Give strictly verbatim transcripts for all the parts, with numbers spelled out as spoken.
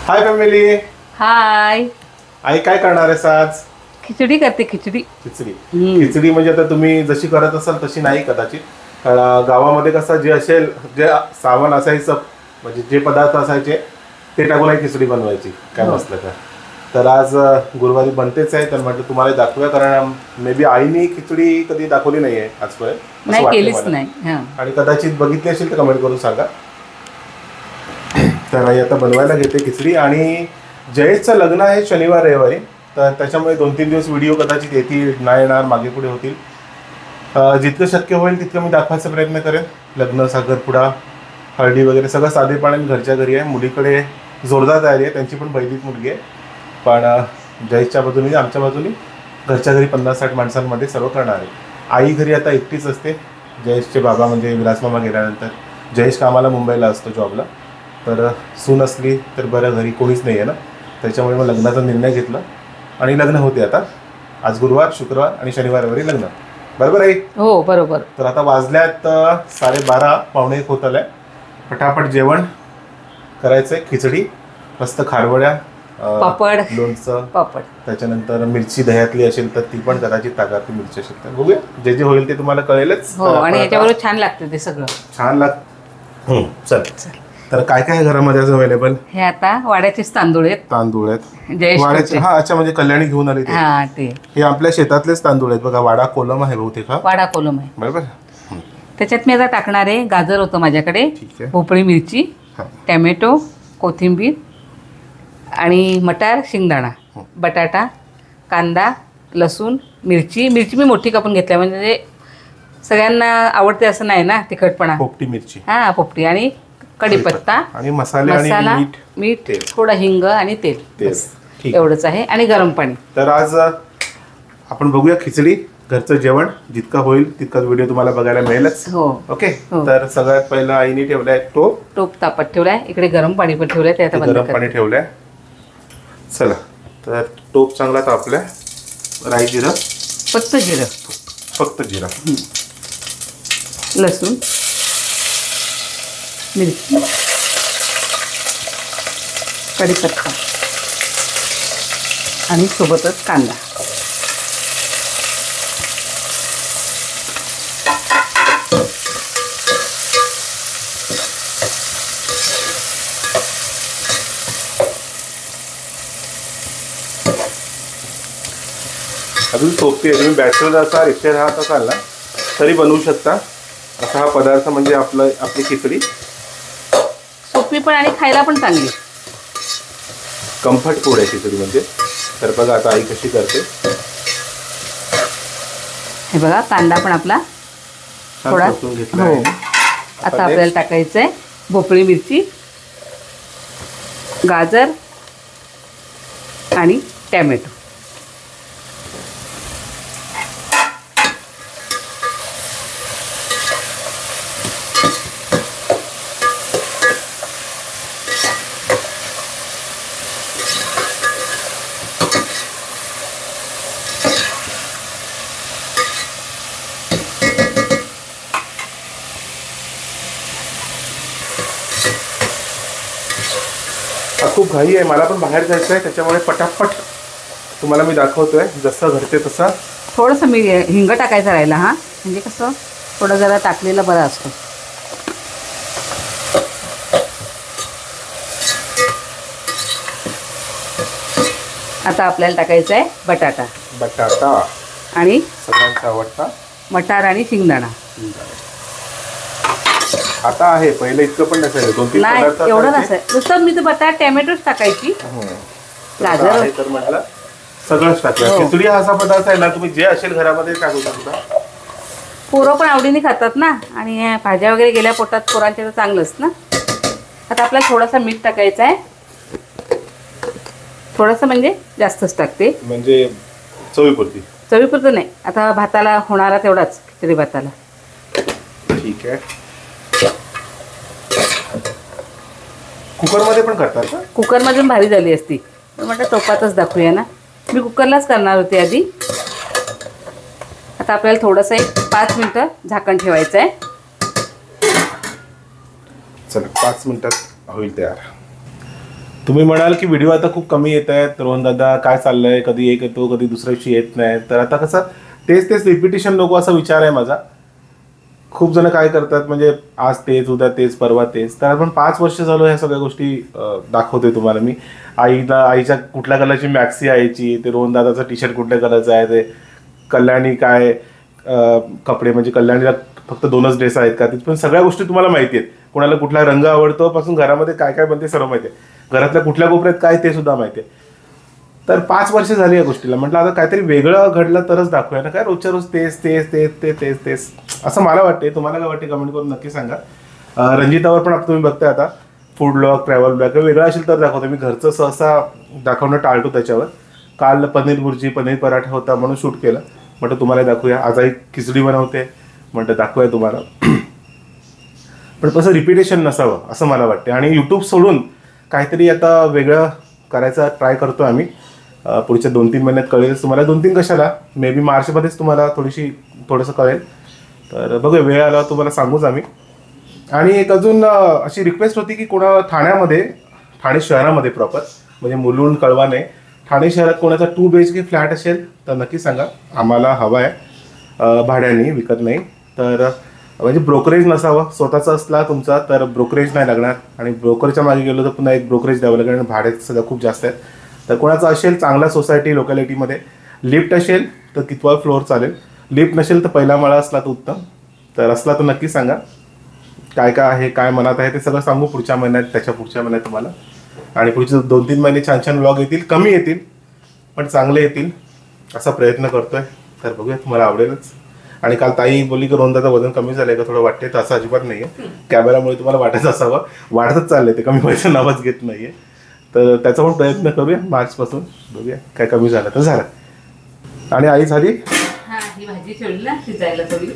Hi family. हाय. आई काय करणार आहेस आज? खिचडी करते. खिचडी खिचडी खिचडी म्हणजे आता तुम्ही जशी करत असाल तशी नाही कदाचित. कारण गावामध्ये कसं जे असेल जे सामान असायचं म्हणजे जे पदार्थ असायचे ते टाकून खिचडी बनवायची काय नसलं का. तर आज गुरुवारी बनतेच आहे तर म्हटलं तुम्हाला दाखवूया कारण मे बी आईने खिचडी कधी दाखवली नाही आहे आजपर्यंत. नाही केलीच नाही आणि कदाचित बघितली असेल तर कमेंट करून सांगा. तर आई आता बनवायला घेते खिचडी आणि जयेशचं लग्न आहे शनिवार रविवारी तर त्याच्यामुळे दोन तीन दिवस व्हिडिओ कदाचित येतील नाही येणार मागे पुढे होतील. जितकं शक्य होईल तितकं मी दाखवायचा प्रयत्न करेन. लग्न साखरपुडा हळदी वगैरे सगळं साधेपणाने घरच्या घरी आहे. मुलीकडे जोरदार तयारी आहे. त्यांची पण पहिलीच मुलगी आहे पण जयेशच्या बाजूने आमच्या बाजूने घरच्या घरी पन्नास साठ माणसांमध्ये सर्व करणार आहे. आई घरी आता एकटीच असते. जयेशचे बाबा म्हणजे विलासमामा गेल्यानंतर जयेश कामाला मुंबईला असतो जॉबला तर सून असली तर बरं घरी कोणीच नाही आहे ना. त्याच्यामुळे मग लग्नाचा निर्णय घेतला आणि लग्न होते आता. आज गुरुवार शुक्रवार आणि शनिवारवरी लग्न बरोबर आहे. हो बरोबर. तर आता वाजल्यात साडेबारा पावणे एक होत आलाय. पटापट जेवण करायचंय. खिचडी मस्त खारवड्या पापड लोणचं पापड त्याच्यानंतर मिरची दह्यातली असेल तर ती पण कदाचित ताकातली मिरची असेल तर बघूया जे जे होईल ते तुम्हाला कळेलच. हो आणि याच्याबरोबर छान लागतं ते सगळं छान लाग चल तर काय काय घरामध्ये अवेलेबल. हे आता वाड्याचेच तांदूळ आहेत. तांदूळ आहेत वाड्याचे. हा अच्छा म्हणजे कल्याणी घेऊन आले ते. हा ते हे आपल्या शेतातलेच तांदूळ आहेत बघा. वाडा कोलम आहे बहुतेक. हा वाडा कोलम आहे बरोबर. त्याच्यात मी आता टाकणार आहे गाजर होतं माझ्याकडे भोपळी मिरची टॅमॅटो कोथिंबीर आणि मटार शेंगदाणा बटाटा कांदा लसूण मिरची मिरची मी मोठी कापून घेतल्या म्हणजे सगळ्यांना आवडते असं नाही ना तिखटपणा. पोपटी मिरची हा पोपटी आणि कढीपत्ता आणि मसाले मसाला आणि मीठ मीठ थोडं हिंग आणि तेल एवढंच आहे आणि गरम पाणी. तर आज आपण बघूया खिचडी घरचं जेवण जितकं होईल तितकाच व्हिडिओ तुम्हाला बघायला मिळेलच. हो ओके. तर सगळ्यात पहिलं आईने ठेवलाय टोप टोप तापत ठेवलाय. इकडे गरम पाणी पण ठेवलंय ते आता बंद गरम पाणी ठेवलंय. चला तर टोप चांगला तापलाय. राई जिरं फक्त जिरं फक्त जिरा लसूण मिरची कढीपत्ता आणि सोबतच कांदा. अजून सोपी आहे. तुम्ही बॅचलर असाल एकटे राहत असाल ना तरी बनवू शकता असा हा पदार्थ म्हणजे आपलं आपली खिचडी. सोपी पण आणि खायला पण चांगली. कम्फर्ट फूड आहे खिचडी म्हणजे. तर बघा आता आई कशी करते. हे बघा कांदा पण आपला थोडा घेतला. हो आता आपल्याला टाकायचं आहे भोपळी मिरची गाजर आणि टॅमॅटो. खूप घाई आहे मला पण बाहेर जायचं आहे त्याच्यामुळे पटापट तुम्हाला मी दाखवतोय जसं घडते तसं. थोडंसं मी हिंग टाकायचं राहिला हा म्हणजे कसं थोडं जरा टाकलेलं बरं असतं. आता आपल्याला टाकायचं आहे बटाटा बटाटा आणि सगळ्यांचा आवडता मटार आणि शेंगदाणा. आता आहे पहिले इतकं पण नसायचं. दोन तीन नाही एवढं नसायचं नुसतं मी तर बटाटा टॅमॅटोच टाकायची. गाजर तर म्हटलं सगळंच टाकलं. खिचडी हा असा पदार्थ आहे ना तुम्ही जे असेल घरामध्ये टाकू शकता. पोरं पण आवडीने खातात ना आणि भाज्या वगैरे गेल्या पोटात पोरांच्या तर चांगलंच ना. आता आपल्याला थोडासा मीठ टाकायचं आहे. थोडंसं म्हणजे जास्तच टाकते म्हणजे चवीपुरती. चवीपुरतं नाही आता भाताला होणारा तेवढाच खिचडी भाताला. ठीक आहे. कुकरमध्ये पण करतात का? कुकरमध्ये भारी झाली असती पण म्हटलं टोपातच दाखवूया ना. मी कुकरलाच करणार होते आधी. आता आपल्याला थोडंसं एक पाच मिनटं झाकण ठेवायचं आहे. चला पाच मिनिटात होईल तयार. तुम्ही म्हणाल की व्हिडिओ आता खूप कमी येत आहेत, रोहन दादा काय चाललंय, कधी एक येतो कधी दुसऱ्या दिवशी येत नाही. तर आता कसं तेच तेच रिपिटेशन नको असा विचार आहे माझा. खूप जण काय करतात म्हणजे आज तेच उद्या तेच परवा तेच. तर आपण पाच वर्ष झालो ह्या सगळ्या गोष्टी दाखवतोय तुम्हाला मी. आईला आईच्या कुठल्या कलरची मॅक्सी आईची, ते रोहन दादाचं टी शर्ट कुठल्या कलरचं आहे, ते कल्याणी काय कपडे म्हणजे कल्याणीला फक्त दोनच ड्रेस आहेत का, तिथं पण सगळ्या गोष्टी तुम्हाला माहिती आहेत. कोणाला कुठला रंग आवडतो पासून घरामध्ये काय काय बनते सर्व माहिती आहे. घरातल्या कुठल्या कोपऱ्यात काय ते सुद्धा माहिती आहे. तर पाच वर्ष झाली या गोष्टीला. म्हटलं आता काहीतरी वेगळं घडलं तरच दाखवूया ना, काय रोजच्या रोज तेच तेच तेच ते तेच तेच असं मला वाटते. तुम्हाला काय वाटते कमेंट करून नक्की सांगा. रंजितावर पण तुम्ही बघताय आता फूड ब्लॉग, ट्रॅव्हल ब्लॉग वेगळं असेल तर दाखवतो. मी घरचं सहसा दाखवणं टाळतो त्याच्यावर. काल पनीर भुर्जी पनीर पराठा होता म्हणून शूट केलं. म्हटलं तुम्हाला दाखवूया. आज आई खिचडी बनवते म्हटलं दाखवूया तुम्हाला. पण तसं रिपिटेशन नसावं असं मला वाटते. आणि यूट्यूब सोडून काहीतरी आता वेगळं करायचा ट्राय करतो आम्ही. पुढच्या दोन तीन महिन्यात कळेल तुम्हाला. दोन तीन कशाला, मे बी मार्चमध्येच तुम्हाला थोडीशी थोडंसं कळेल. तर बघूया वेळ आला तुम्हाला सांगूच आम्ही. आणि एक अजून अशी रिक्वेस्ट होती की कोणा ठाण्यामध्ये, ठाणे शहरामध्ये प्रॉपर म्हणजे मुलुंड कळवाने, ठाणे शहरात कोणाचा two B H K flat असेल तर नक्की सांगा. आम्हाला हवा आहे भाड्याने, विकत नाही. तर म्हणजे ब्रोकरेज नसावं, स्वतःचा असला तुमचा तर ब्रोकरेज नाही लागणार. आणि ब्रोकरच्या मागे गेलो तर पुन्हा एक ब्रोकरेज द्यावं लागेल आणि भाडे सध्या खूप जास्त आहेत. तर कोणाचं असेल चांगला सोसायटी लोकॅलिटीमध्ये, लिफ्ट असेल तर कितवा फ्लोअर चालेल, लिफ्ट नसेल तर पहिला माळा असला तर उत्तम. तर असला तर नक्की सांगा. काय काय आहे काय मनात आहे ते सगळं सांगू पुढच्या महिन्यात, त्याच्या पुढच्या महिन्यात तुम्हाला. आणि पुढचे दोन तीन महिने छान छान व्लॉग येतील. कमी येतील पण चांगले येतील असा प्रयत्न करतोय. तर बघूया तुम्हाला आवडेलच. आणि काल ताई बोलली की रोहन दादा वजन कमी झालंय का, थोडं वाटते तर असं अजिबात नाही आहे. कॅमेरामुळे तुम्हाला वाटत असावं, वाढतच चाललंय ते, कमी व्हायचं नावच घेत नाही आहे. तर त्याचा पण प्रयत्न करूया मार्चपासून. बघूया काय कमी झालं तर झालं. आणि आई झाली ही भाजी ठेवली ना शिजायला थोडी.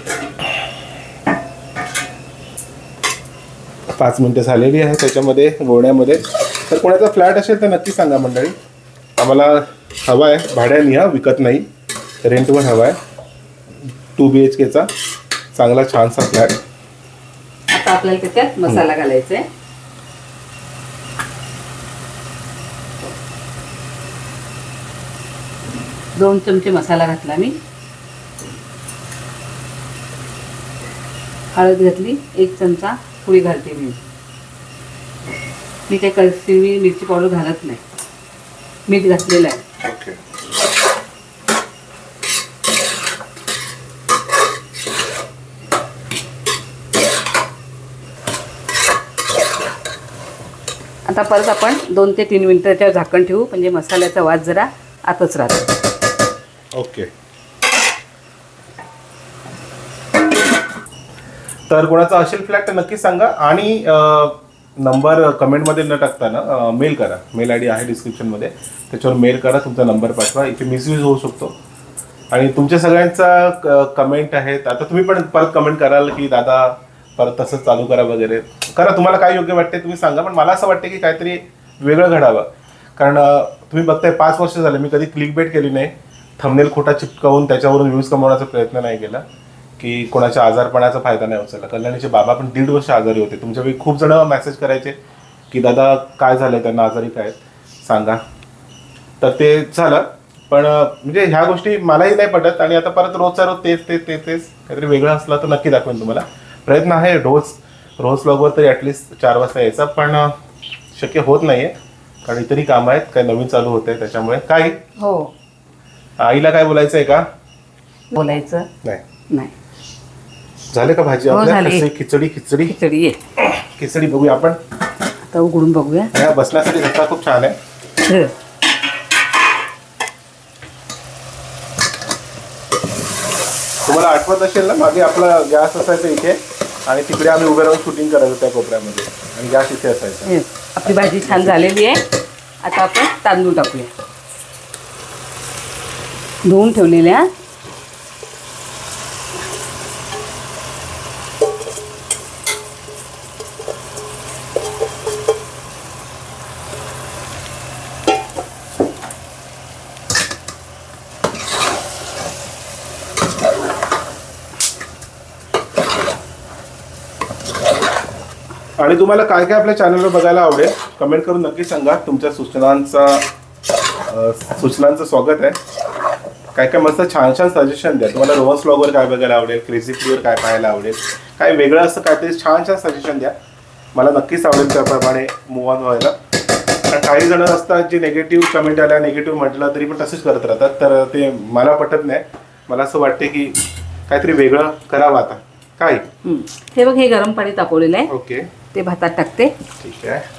पाच मिनिटं झालेली आहे त्याच्यामध्ये गोण्यामध्ये. तर कोणाचा फ्लॅट असेल तर नक्की सांगा मंडळी. आम्हाला हवा आहे भाड्याने, हा विकत नाही, रेंटवर हवा आहे. टू बी एच केचा चांगला छानसा फ्लॅट. आता आपल्याला त्याच्यात मसाला घालायचा आहे. दोन चमचे मसाला घातला मी. हळद घातली एक चमचा, पुडी घालते मी. मी काही कलसी मिरची पावडर घालत नाही, मीठ घातलेलं आहे. ओके. आता परत आपण दोन ते तीन मिनिटं त्याच्यावर झाकण ठेवू म्हणजे मसाल्याचा वास जरा आतच राहतो. ओके. तर कोणाचा असेल फ्लॅट तर नक्की सांगा. आणि नंबर कमेंटमध्ये न टाकताना मेल करा. मेल आय डी आहे डिस्क्रिप्शनमध्ये, त्याच्यावर मेल करा, तुमचा नंबर पाठवा. इथे मिसयूज होऊ शकतो. आणि तुमच्या सगळ्यांचा कमेंट आहेत. आता तुम्ही पण परत कमेंट कराल की दादा परत तसंच चालू करा वगैरे. करा, तुम्हाला काय योग्य वाटते तुम्ही सांगा. पण मला असं वाटते की काहीतरी वेगळं घडावं. कारण तुम्ही बघताय पाच वर्ष झाले मी कधी क्लिक बेट केली नाही. थंबनेल खोटा चिपकावून त्याच्यावरून व्ह्यूज कमवण्याचा प्रयत्न नाही केला. की कोणाच्या आजारपणाचा फायदा नाही उचलला. कल्याणीचे बाबा पण दीड वर्ष आजारी होते. तुमच्यापैकी खूप जण मेसेज करायचे की दादा काय झालं, त्यांना आजारी काय सांगा. तर ते झालं. पण म्हणजे ह्या गोष्टी मलाही नाही पटत. आणि आता परत रोजचा रोज तेच तेच तेच तेच काहीतरी वेगळं असलं तर नक्की दाखवेन तुम्हाला. प्रयत्न आहे रोज रोज ब्लॉगवर तरी ॲटलिस्ट चार वाजता यायचा, पण शक्य होत नाही आहे कारण इतरही कामं आहेत. काय नवीन चालू होत आहे त्याच्यामुळे. काय हो, आईला काय बोलायचं आहे का? बोलायचं नाही नाही. झाले का भाजी? खिचडी खिचडी खिचडी आहे. खिचडी बघूया आपण आता उघडून बघूया. ह्या बसण्यासाठी धक्का खूप छान आहे. तुम्हाला आठवत असेल ना मागे आपला गॅस असायचा इथे आणि तिकडे आम्ही उभे राहून शूटिंग करायचो त्या कोपऱ्यामध्ये आणि गॅस इथे असायचा. आपली भाजी छान झालेली आहे. आता आपण तांदूळ टाकूया. धुवून ठेवलेल्या. आणि तुम्हाला काय काय आपल्या चॅनलवर बघायला आवडेल कमेंट करून नक्की सांगा. तुमच्या सूचनांचा अ, सूचनांचं स्वागत आहे. काय काय मस्त छान छान सजेशन द्या. तुम्हाला रोहन्स व्लॉगवर काय बघायला आवडेल, क्रेझी फूडवर काय पाहायला आवडेल, काय वेगळं असं काहीतरी छान छान सजेशन द्या. मला नक्कीच आवडेल त्याप्रमाणे मूव ऑन व्हायला. कारण काही जण असतात जे निगेटिव्ह कमेंट आल्या, निगेटिव्ह म्हटलं तरी पण तसेच करत राहतात, तर ते मला पटत नाही. मला असं वाटते की काहीतरी वेगळं करावं. आता काय हे बघ, हे गरम पाणी तापवलेलं आहे. ओके, ते भातात टाकते. ठीक आहे.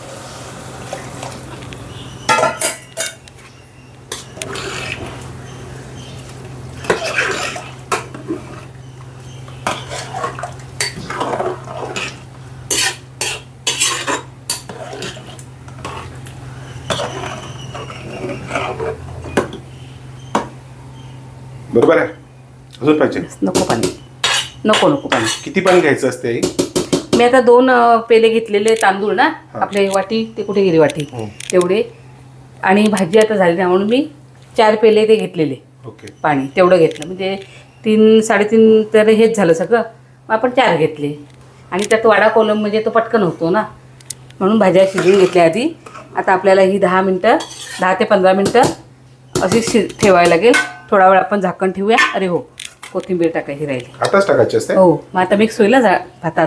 बरोबर आहे. अजून पाहिजे? नको पाणी, नको नको पाणी. किती पाणी घ्यायचं असते? मी आता दोन अ, पेले घेतलेले तांदूळ ना, आपले वाटी, ते कुठे गेली वाटी, तेवढे. आणि भाजी आता झाली ना म्हणून मी चार पेले ते घेतलेले. ओके, पाणी तेवढं घेतलं, म्हणजे तीन साडेतीन तर हेच झालं सगळं. मग आपण चार घेतले. आणि त्यात वाडा कोलम म्हणजे तो पटकन होतो ना, म्हणून भाज्या शिजवून घेतल्या आधी. आता आपल्याला ही दहा मिनटं दहा ते पंधरा मिनटं अशी शि ठेवायला लागेल. थोडा वेळ आपण झाकण ठेवूया. अरे हो, कोथिंबीर टाकायची राहिली. आताच टाकायची असते? हो, मग आता मिक्स होईल ना भातात.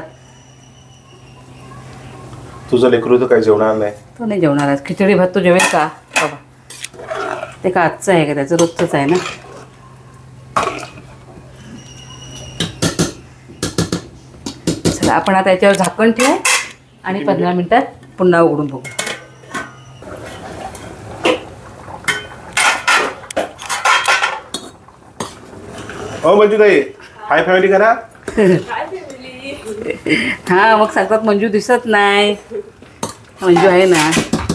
तुझं लेकरू तर काही जेवणार नाही. तो नाही जेवणार आज. खिचडी भात तो जेवेल का बाबा? ते का आजचं आहे का? त्याचं रोजचंच आहे ना. चला, आपण आता याच्यावर झाकण ठेवू आणि पंधरा मिनिटात पुन्हा उघडून बघू. हो मंजू ताई, हाय फॅमिली करा. हा, मग सांगतात मंजू दिसत नाही. मंजू आहे ना.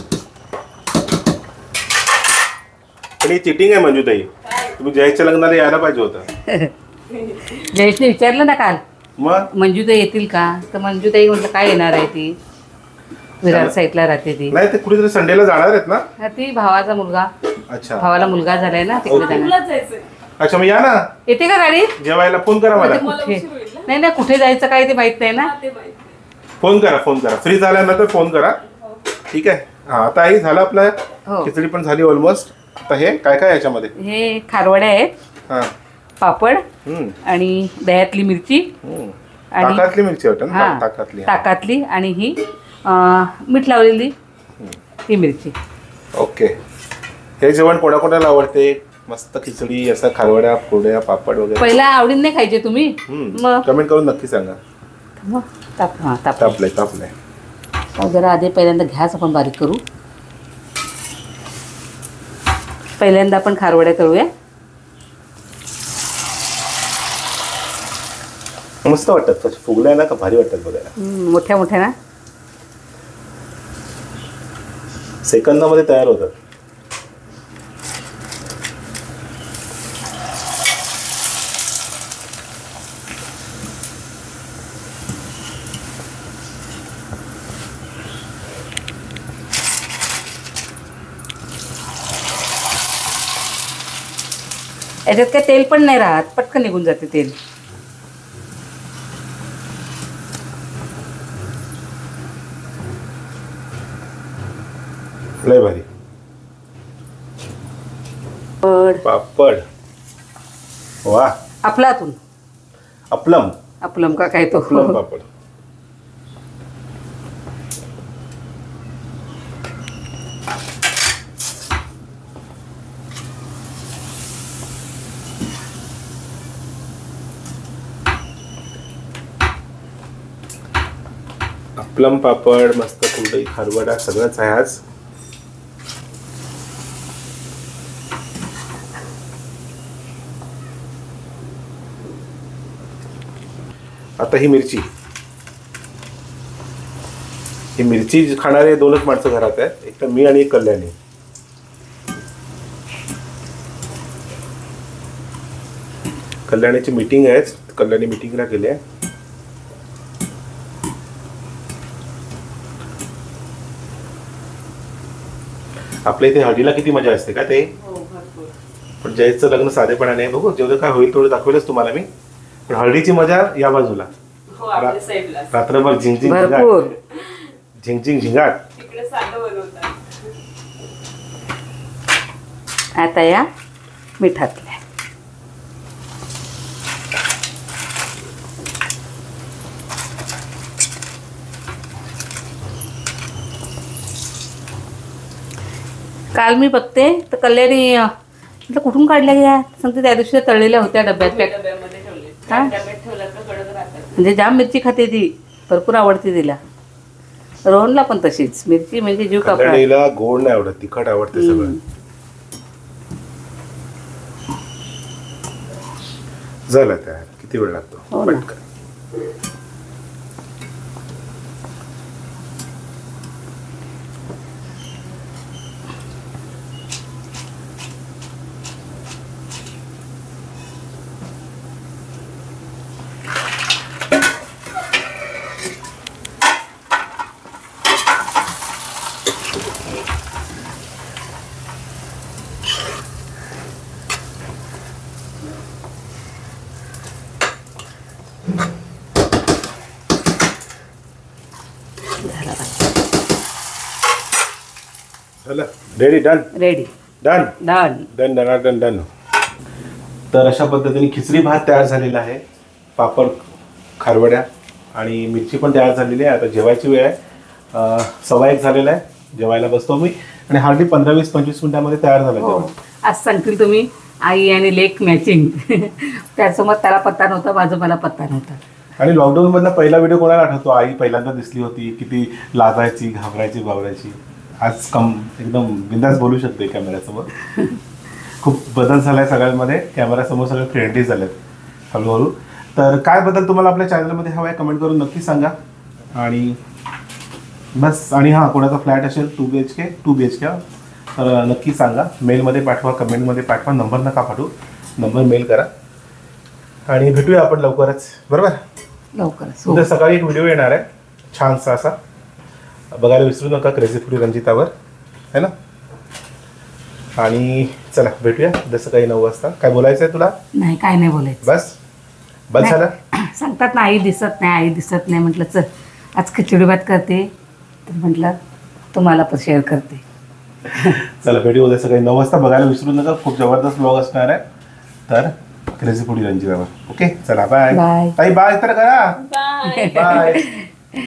पण ही चिटिंग आहे मंजू ताई. तुम्ही जयच्या लग्नाला यायला पाहिजे होतं. जयेशने विचारलं ना काल, मग मंजूताई येतील का? तर मंजूताई म्हटलं काय येणार आहे, ती विरार साईडला राहते ती. नाही, ते कुठेतरी संडेला जाणार आहेत ना? हा, ती भावाचा मुलगा. अच्छा, भावाला मुलगा झालाय ना, तिकडे जाणार. अच्छा, मग या ना येते का गाडी? जेवायला. फोन करा मला. कुठे नाही नाही, कुठे जायचं काय ते माहित नाही ना. फोन करा, फोन करा. फ्री झाल्यानंतर फोन करा. ठीक आहे. हा, आता आई झालं आपलं. हो. खिचडी पण झाली ऑलमोस्ट. आता हे काय काय याच्यामध्ये? हे खारवड्या आहेत, हा, पापड हम्म, आणि दह्यातली मिरची हम्म. आणि ताकातली मिरची वाटत हा ना? ताकातली. ताकातली आणि ही अं, मीठ लावलेली ही मिरची. ओके. हे जेवण कोणाकोणाला आवडते? मस्त खिचडी, असं खारवड्या, कुरड्या, पापड वगैरे. पहिला आवडीन नाही खायचे तुम्ही? मग कमेंट करून नक्की सांगा. मग ताप हां ताप तापलंय तापलंय. मग जरा आधी पहिल्यांदा गॅस आपण बारीक करू. पहिल्यांदा आपण खारवड्या तळूया. मस्त वाटतात. फुगल्या ना का भारी वाटतात बघायला. हम्म, मोठ्या मोठ्या ना. सेकंदामध्ये तयार होतात. याच्यात काय तेल पण नाही राहत, पटकन निघून जाते तेल. लय भारी. पापड पापड, वा. आपलातून अपलम. अपलम का काय तो? अपलम पापड. अपलम पापड, मस्त कुरडई, खारवडा सगळंच आहे आज. आता ही मिरची, ही मिरची खाणारे दोनच माणसं घरात आहेत, एक तर मी आणि एक कल्याणी. कल्याणीची मीटिंग आहे, कल्याणी मीटिंगला गेली आहे. आपल्या इथे हळदीला किती मजा असते का ते. पण जयचं लग्न साधेपणाने, बघू जेवढं काय होईल तेवढं दाखवेलच तुम्हाला मी. पण हळदीची मजा या बाजूला, रात्रभर झिंगझिंग झिंगाट, झिंगझिंग झिंगाट. आता या मिठातल्या काल मी बघते तर कल्याणी म्हटलं कुठून काढल्या घ्या सांगते त्या दिवशी तळलेल्या होत्या डब्यात पॅक हा म्हणजे जाम मिरची खाते ती भरपूर आवडते तिला रोहनला पण तशीच मिरची म्हणजे जीव कापला कल्याणीला गोड नाही आवडत तिखट आवडते सगळं झालं तयार किती वेळ लागतो हो ना. पटकन झालं ready done ready done done done done done done तर अशा पद्धतीने खिचडी भात तयार झालेला आहे पापड खारवड्या आणि मिरची पण तयार झालेली आहे आता जेवायची वेळ आहे अं, सव्वा एक झालेला आहे जेवायला बसतो मी आणि हार्डली पंधरा वीस पंचवीस मिनिटामध्ये तयार झालं हो. जेवण आज सांगतील तुम्ही आई आणि लेक मॅचिंग त्यासोबत त्याला पत्ता नव्हता माझं मला पत्ता नव्हता आणि लॉकडाऊन मधला पहिला व्हिडिओ कोणाला आठवतो आई पहिल्यांदा दिसली होती किती लाजायची घाबरायची बाबरायची आज कम एकदम बिंदास बोलू शकते कॅमेऱ्यासमोर खूप बदल झालाय सगळ्यांमध्ये कॅमेऱ्यासमोर सगळे फ्रेंडली झालेत हळूहळू तर काय बदल तुम्हाला आपल्या चॅनलमध्ये हवा आहे कमेंट करून नक्की सांगा आणि बस आणि हां कोणाचा फ्लॅट असेल two B H K two B H K तर नक्की सांगा मेलमध्ये पाठवा कमेंटमध्ये पाठवा नंबर नका पाठवू नंबर मेल करा आणि भेटूया आपण लवकरच बरोबर लवकरच हो. उद्या सकाळी एक व्हिडिओ येणार आहे छानसा असा बघायला विसरू नका क्रेझी फुडी रंजितावर है ना आणि चला भेटूया उद्या सकाळी नऊ वाजता काय बोलायचं आहे तुला नाही काय नाही बोलायचं बस बस नाही. झालं सांगतात ना आई दिसत नाही आई दिसत नाही म्हटलं चल आज खिचडी भात करते तर म्हटलं तुम्हाला पण शेअर करते चला भेटूया उद्या सकाळी नऊ वाजता बघायला विसरू नका खूप जबरदस्त ब्लॉग असणार आहे तर क्रेझी फुडी रंजितावर ओके चला बाय Bye. ताई बाय तर करा बाय बाय